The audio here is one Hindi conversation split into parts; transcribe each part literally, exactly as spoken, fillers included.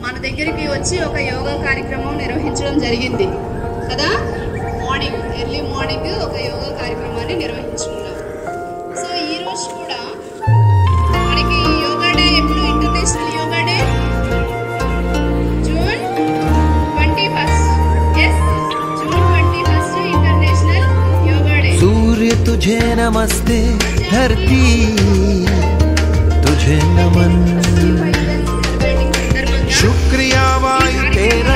మన దగ్గరికి వచ్చి ఒక యోగా కార్యక్రమం నిర్వహించడం జరిగింది కదా. మార్నింగ్ ఎర్లీ మార్నింగ్ ఒక యోగా కార్యక్రమాన్ని నిర్వహించుకున్నాం. సో ఈ రోజు కూడా మనకి యోగా డే ఎప్పుడు, international yoga day June twenty first. Yes, June twenty first international yoga day. सूर्य तुझे नमस्ते, धरती तुझे नमन, शुक्रिया वायु तेरा,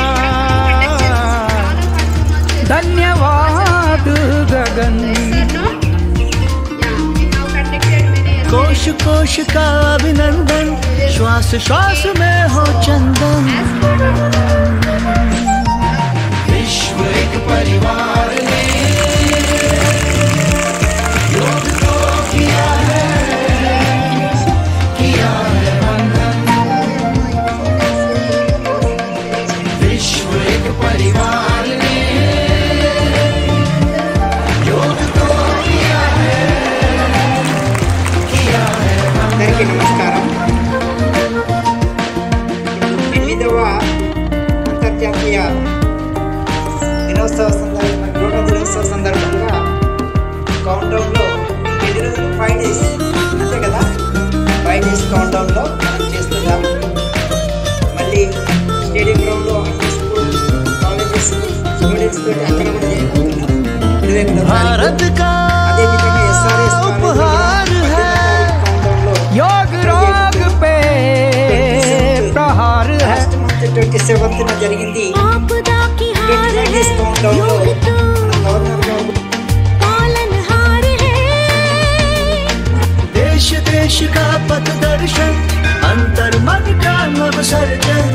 धन्यवाद गगन, कोश कोश का अभिनंदन, श्वास श्वास में हो चंदन, विश्व एक परिवार है, योग तो किया है, किया है बंधन, विश्व एक परिवार है, योग तो किया है, किया है बंधन. నమస్కారం. ఎనిమిదవ అంతర్జాతీయ దినోత్సవ సందర్భంగా యోగా దినోత్సవ సందర్భంగా కౌంటౌన్లో ఎన్ని రోజులు ఫైవ్ డేస్ అంతే కదా, ఫైవ్ డేస్ కౌంటౌన్లో మనం చేస్తున్నాం. మళ్ళీ స్టేడియం గ్రౌండ్లో అన్ని స్కూల్ కాలేజెస్ స్టూడెంట్స్ తోటి అక్కడ కూడా చేయబోతున్నాం. ఇరవై ఒకటో అదేవిధంగా ఎస్ఆర్ఎస్ योग रोग पे प्रहार है. ట్వంటీ సెవెంత్ జరిగింది देश देश का पथ दर्शन, अंतर मन का नव सर्जन,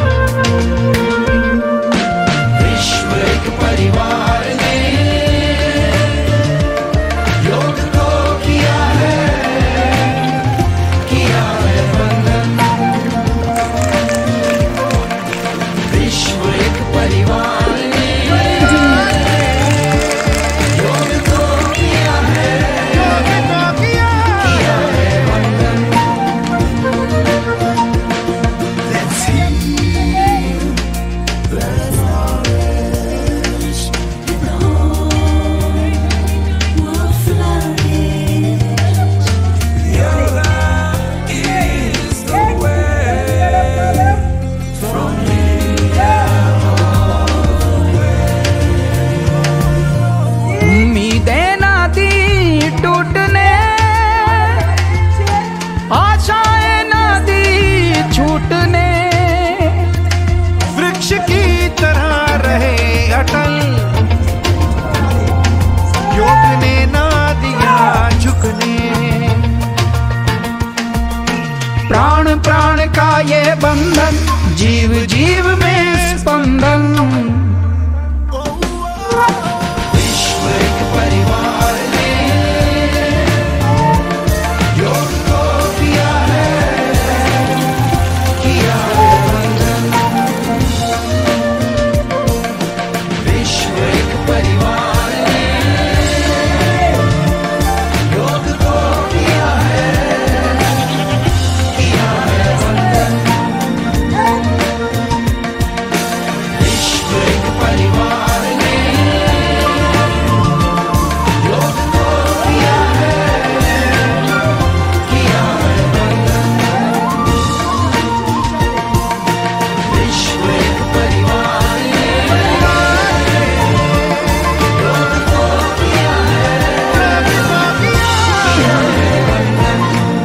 विश्व एक परिवार ने योग को किया है, किया है बंधन, विश्व एक परिवार ने योग को किया है, किया है बंधन. Let's see the flowers in the home will flourish. Yoga is the way from उम्मीदें ना दी टूटने, आशाएं ना दी छूटने, वृक्ष की तरह रहे अटल, योग ने ना दिया झुकने, प्राण प्राण का ये बंधन, जीव जीव में स्पंदन, विश्व एक परिवार ने योग को किया है, किया है बंधन, विश्व एक परिवार ने योग को किया है, किया है बंधन, विश्व एक परिवार ने योग को किया है, किया है बंधन, विश्व एक परिवार ने योग को किया है, किया है बंधन.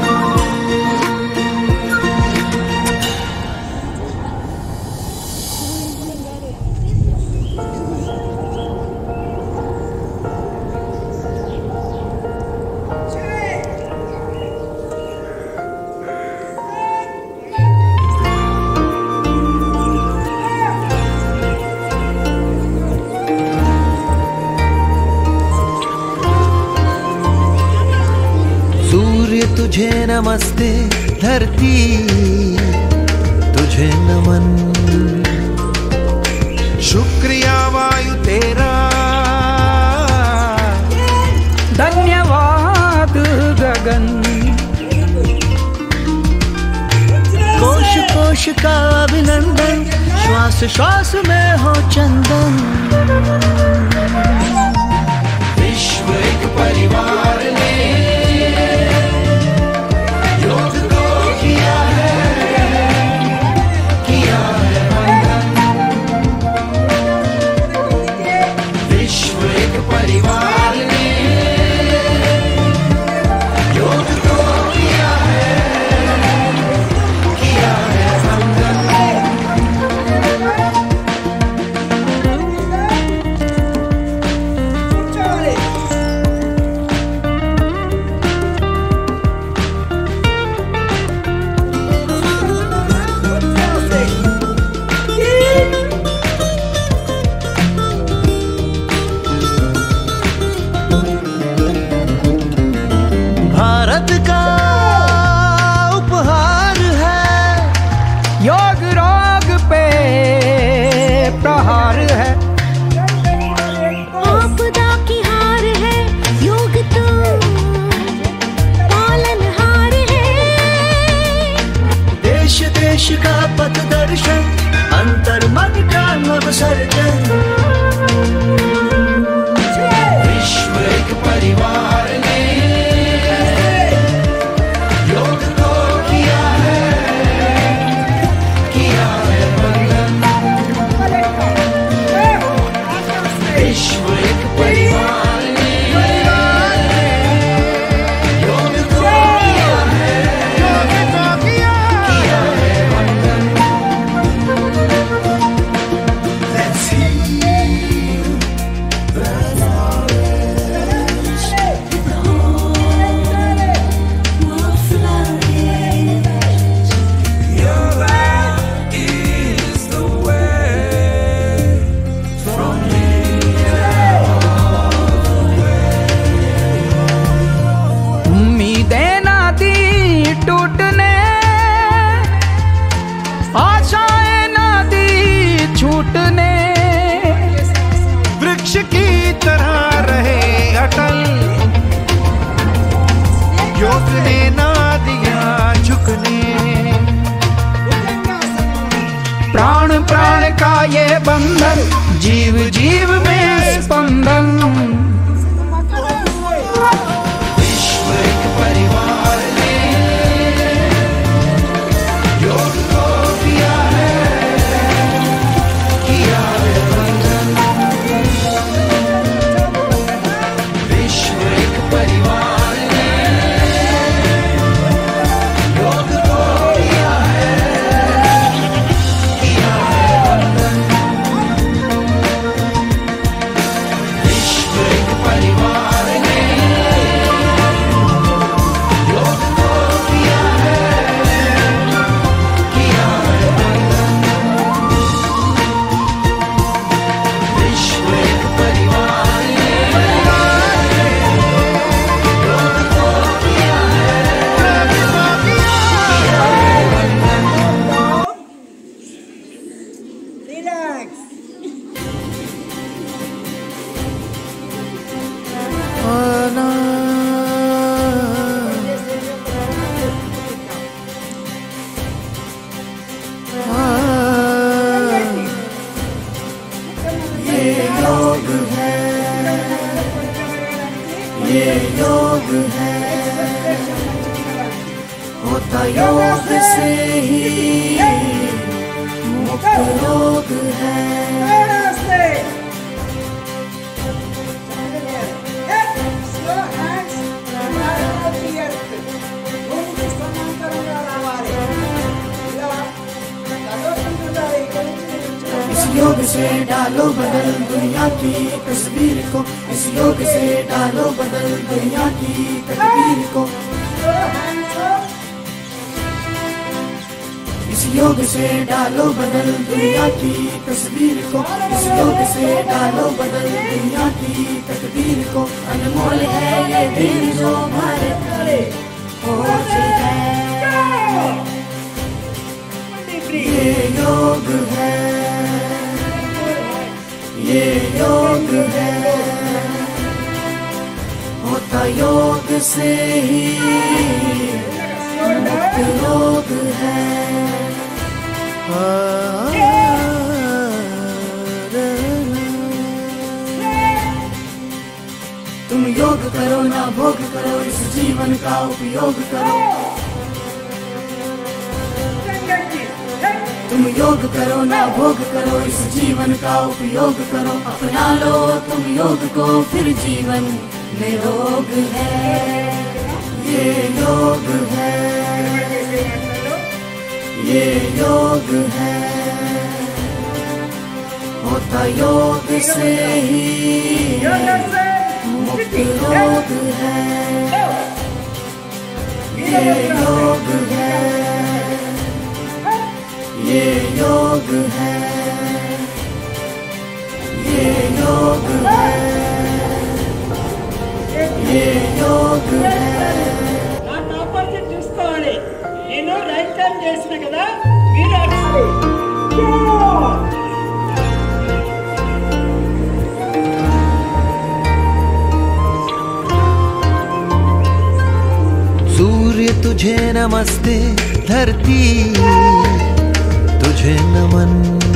सूर्य तुझे नमस्ते, धरती तुझे नमन, शुक्रिया वायु तेरा, धन्यवाद गगन, कोश कोश का अभिनंदन, श्वास श्वास में हो चंदन। विश्व एक परिवार ने योग को किया है, किया है बंधन। विश्व एक परिवार ने योग को किया है, किया है बंधन। भारत का उपहार है, योग रोग पे प्रहार है। आपदा की हार है, योग तो पालनहार है। देश देश का पथ दर्शन, अंतर मन का नव सर्जन। विश्व एक परिवार ने योग को किया है, किया है बंधन। विश्व एक परिवार ने योग को किया है, किया है बंधन। Let's see उम्मीदें ना दी टूटने, आशाएं ना दी छूटने। वृक्ष की तरह रहे अटल, योग ने ना दिया झुकने। प्राण प्राण का ये बंधन, जीव जीव में स्पंदन। विश्व एक परिवार ने योग को किया है, किया है बंधन। विश्व एक परिवार ने योग को किया है, किया है बंधन। विश्व एक परिवार ने योग को किया है, किया है बंधन। विश्व एक परिवार ने योग को किया है, किया है बंधन। ये योग है, ये योग है, होता योग से ही मुक्त योग है। इस योग से डालो बदल दुनिया की तस्वीर को, इस योग से डालो बदल दुनिया की तकदीर को। इस योग से डालो बदल दुनिया की तस्वीर को, इस योग से डालो बदल दुनिया की तकदीर को। अनमोल है ये दिन जो भारत करे खोज है, ये योग है, ये योग है, होता योग से ही मुक्त योग है। तुम योग करो ना भोग करो, इस जीवन का उपयोग करो। तुम योग करो ना भोग करो, इस जीवन का उपयोग करो। अपना लो तुम योग को, फिर जीवन में रोग है। ये योग है, ये योग है, होता योग से ही मुक्ति योग है। ये योग है, ये योग है, ये योग है, ये योग है। నా టాపర్ని చూసుకోవాలి. నేను రైట్ టైం చేసిన కదా, మీరు అడగాలి. सूर्य तुझे नमस्ते, धरती तुझे नमन।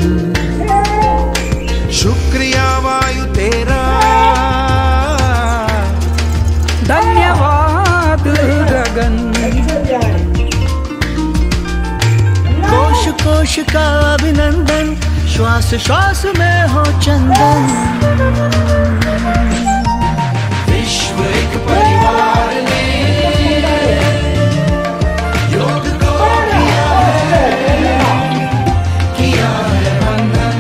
शुक्रिया वायु तेरा, धन्यवाद गगन। कोश कोश का अभिनंदन, श्वास श्वास में हो चंदन। विश्व एक परिवार ने योग को किया है, किया है वंदन।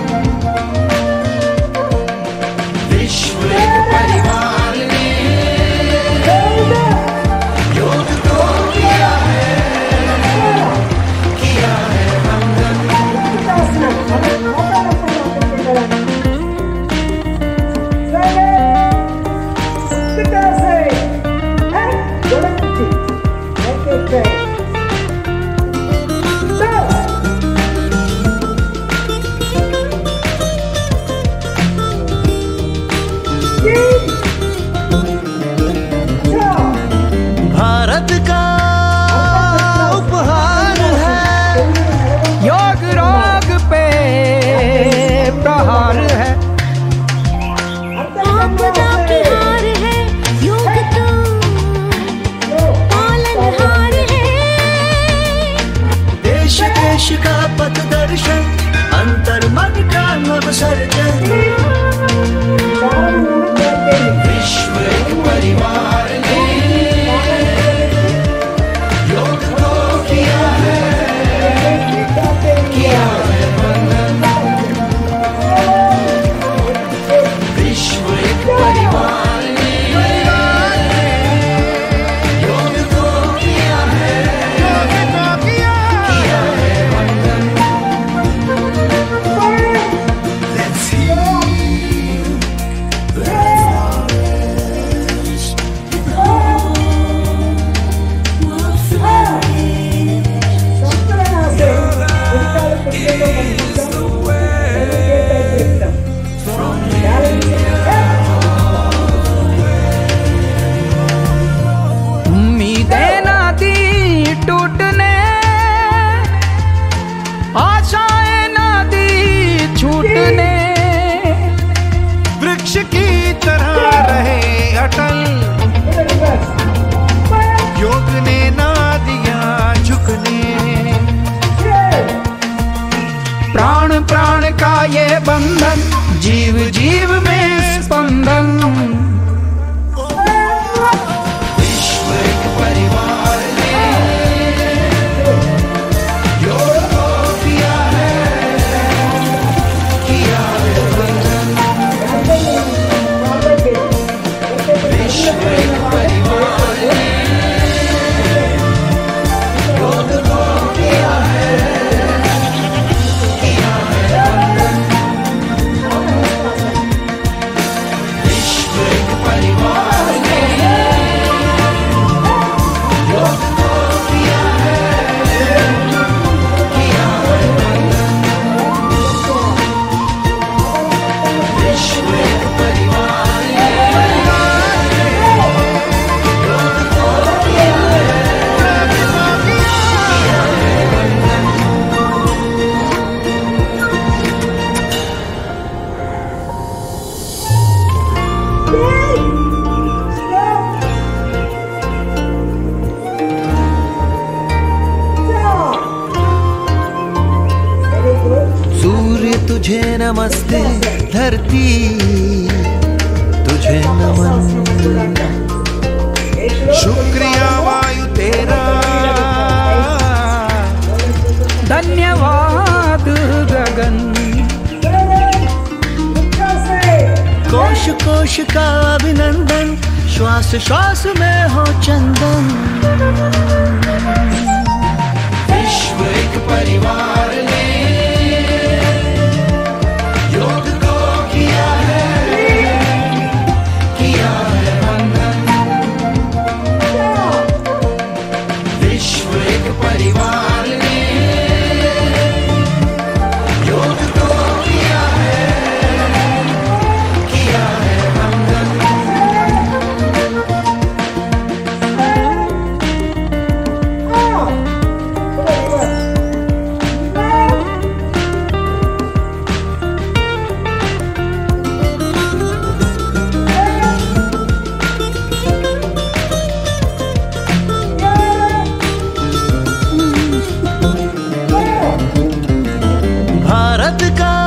विश्व एक परिवार ने योग को किया है, किया है वंदन। भारत का उपहार है, योग रोग पे प्रहार है। आपदा की हार है, योग तो पालनहार है। देश देश का पथ दर्शन, अंतर मन का नव सर्जन। विश्व एक परिवार ने योग को किया है, किया है वंदन। विश्व एक परिवार ने योग को किया है, किया है वंदन। Let's see. उम्मीदें ना दी टूटने, आशाएं ना दी छूटने। वृक्ष की तरह रहे अटल, योग ने ना दिया झुकने। प्राण प्राण का ये बंधन, जीव जीव में स्पंदन। विश्व एक परिवार ने योग को किया है, किया है वंदन। विश्व एक परिवार ने योग को किया है, किया है वंदन। विश्व तुझे नमस्ते धरती तुझे नमन। शुक्रिया वायु तेरा, धन्यवाद गगन। कोश कोश का अभिनंदन, श्वास श्वास में हो चंदन। विश्व एक परिवार ने योग को किया है, किया है वंदन। विश्व एक परिवार ने योग को किया है, किया है वंदन। भारत का